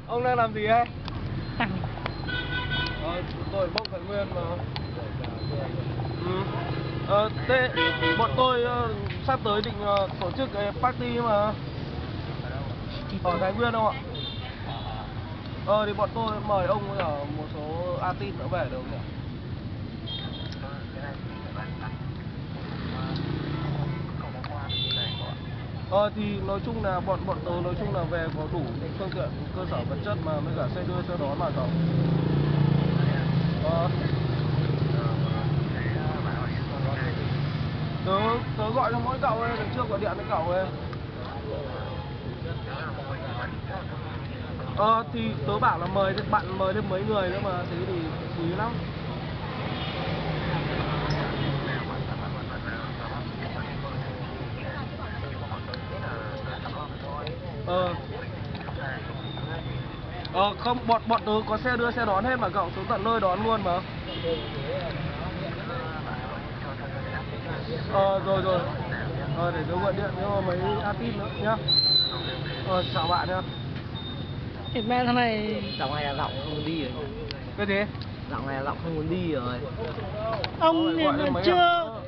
Ông đang làm gì ấy? Tôi bốc Thái Nguyên mà. Thế bọn tôi sắp tới định tổ chức cái party mà ở Thái Nguyên không ạ? Thì bọn tôi mời ông ở một số artist nữa về được không nhỉ? Thì nói chung là bọn tớ nói chung là về có đủ phương tiện cơ sở vật chất mà mới cả xe đưa xe đón mà cậu. Tớ gọi cho mỗi cậu ấy, đằng trước gọi điện với cậu ấy. Thì tớ bảo là mời bạn mời thêm mấy người nữa mà, thế thì quý lắm. Không, bọn tớ có xe đưa xe đón hết mà cậu, xuống tận nơi đón luôn mà. Rồi. Để tớ gọi điện cho mấy artist nữa nhá. Chào bạn nhá. Thịt mẹ thằng này giọng này là giọng không muốn đi rồi. Cái gì? Giọng này là giọng không muốn đi rồi. Ông Chưa